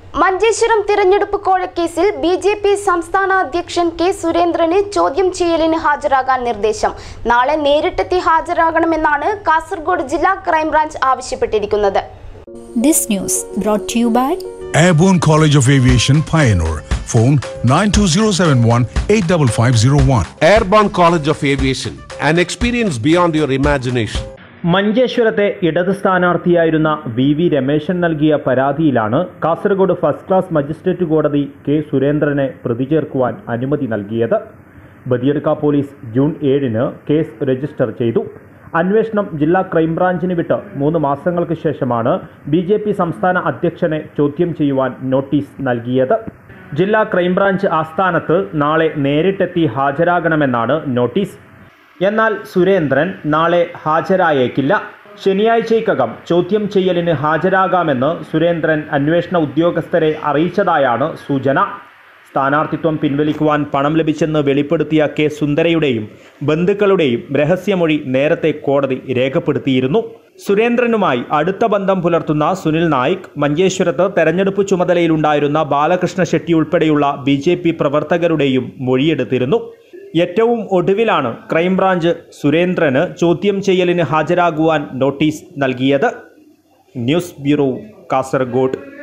മഞ്ചേശ്വരം തിരഞ്ഞെടുപ്പ് കോഴക്കേസിൽ ബിജെപി സംസ്ഥാന അധ്യക്ഷൻ കെ സുരേന്ദ്രന് ചോദ്യം ചെയ്യലിന് ഹാജരാകാൻ നിർദ്ദേശം. നാളെ നേരിട്ടെത്തി ഹാജരാകണമെന്നാണ് കാസർഗോഡ് ജില്ലാ ക്രൈംബ്രാഞ്ച് ആവശ്യപ്പെട്ടിരിക്കുന്നത്. This news brought to you by Airborne College of Aviation, Pioneer. Phone 92071-85501. Airborne College of Aviation, an experience beyond your imagination. മഞ്ചേശ്വരത്തെ ഇടത് സ്ഥാനാർത്ഥിയായിരുന്ന വി രമേശൻ നൽകിയ പരാതിയിലാണ് കാസർഗോഡ് ഫസ്റ്റ് ക്ലാസ് മജിസ്ട്രേറ്റ് കോടതി കെ സുരേന്ദ്രനെ പ്രതി ചേർക്കുവാൻ അനുമതി നൽകിയത്. ബദിയടുക്ക പോലീസ് ജൂൺ 7-ന് കേസ് രജിസ്റ്റർ ചെയ്തു. അന്വേഷണം ജില്ലാ ക്രൈംബ്രാഞ്ചിന് വിട്ട് 3 മാസങ്ങൾക്ക് ശേഷമാണ് ബിജെപി സംസ്ഥാന അധ്യക്ഷനെ ചോദ്യം ചെയ്യുവാൻ നോട്ടീസ് നൽകിയത്. ജില്ലാ ക്രൈംബ്രാഞ്ച് ആസ്ഥാനത്ത് നാളെ നേരിട്ടെത്തി ഹാജരാകണമെന്നാണ് നോട്ടീസ്. എന്നാൽ സുരേന്ദ്രൻ നാളെ ഹാജരായേക്കില്ല. ശനിയാഴ്ചയ്ക്കകം ചോദ്യം ചെയ്യലിന് ഹാജരാകാമെന്ന് സുരേന്ദ്രൻ അന്വേഷണ ഉദ്യോഗസ്ഥരെ അറിയിച്ചതായാണ് സൂചന. സ്ഥാനാർത്ഥിത്വം പിൻവലിക്കുവാൻ പണം ലഭിച്ചെന്ന് വെളിപ്പെടുത്തിയ കെ സുന്ദരയുടെയും ബന്ധുക്കളുടെയും രഹസ്യമൊഴി നേരത്തെ കോടതി രേഖപ്പെടുത്തിയിരുന്നു. സുരേന്ദ്രനുമായി അടുത്ത ബന്ധം പുലർത്തുന്ന സുനിൽ നായിക്, മഞ്ചേശ്വരത്ത് തെരഞ്ഞെടുപ്പ് ചുമതലയിലുണ്ടായിരുന്ന ബാലകൃഷ്ണ ഷെട്ടി ഉൾപ്പെടെയുള്ള ബിജെപി പ്രവർത്തകരുടെയും മൊഴിയെടുത്തിരുന്നു. ഏറ്റവും ഒടുവിലാണ് ക്രൈംബ്രാഞ്ച് സുരേന്ദ്രന് ചോദ്യം ചെയ്യലിന് ഹാജരാകുവാൻ നോട്ടീസ് നൽകിയത്. News bureau, Kasaragod.